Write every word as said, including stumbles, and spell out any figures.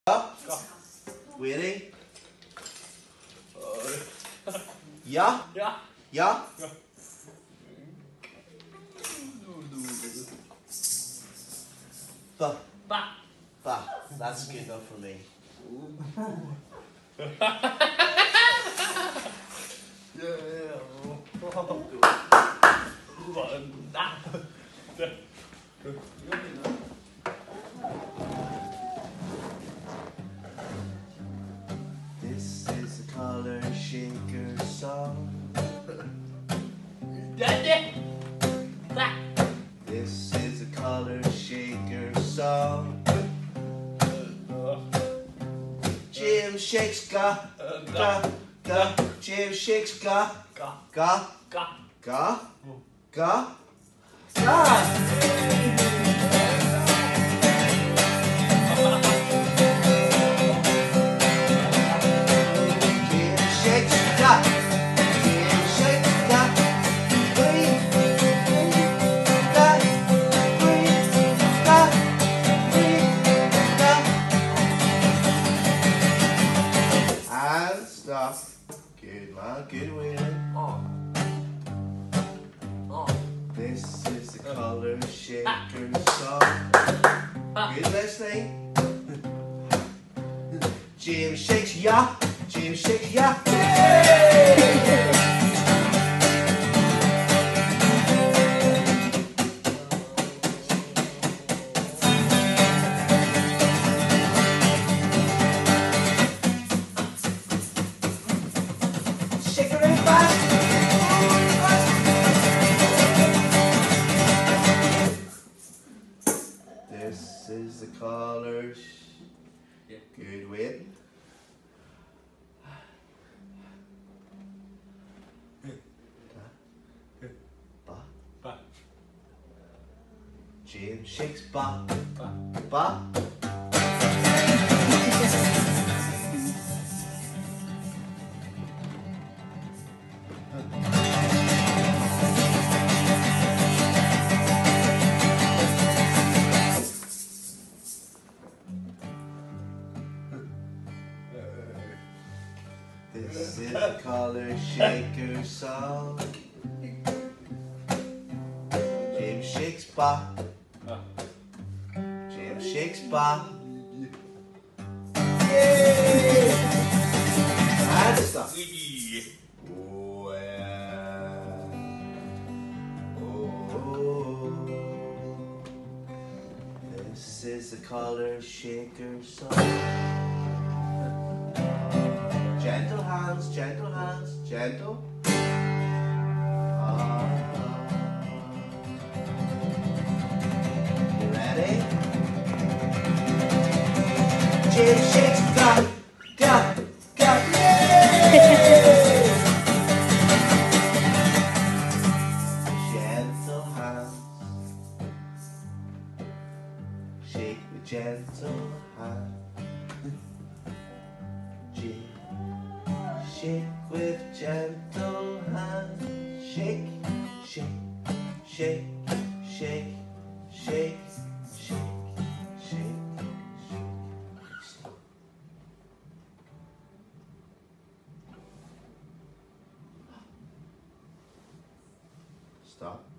Up. Waiting. Ja. Ja. Ja. Ja. Ba. Ba. Ba. That's good enough for me. This is a color shaker song. This is a color shaker song. Jim shakes ga ga ga. Jim shakes ga Ga. ga Ga. ga ga ga. Jim shakes ga. Jim shakes ga. Breathe, breathe, ga. Breathe, ga. Breathe, ga. And stop. Good man, good win. Oh. Oh. This is the color shaker song. Good listening. James shakes ya. James shakes ya. Shake it really fast. This is the colors. Yeah. Good wait. Ba. Ba. James shakes ba. Ba. Ba. This is a color shaker song. James shakes ba. Ah. James shakes ba. And stop. Oh, yeah. Oh. This is the color shaker song. Gentle hands, gentle hands, gentle. Ah. You ready? Jim shakes, ga, ga, ga, yay! Gentle hands. Shake with gentle hands. Jim. Shake with gentle hands. Shake, shake, shake, shake, shake, shake, shake, shake. Stop. Stop.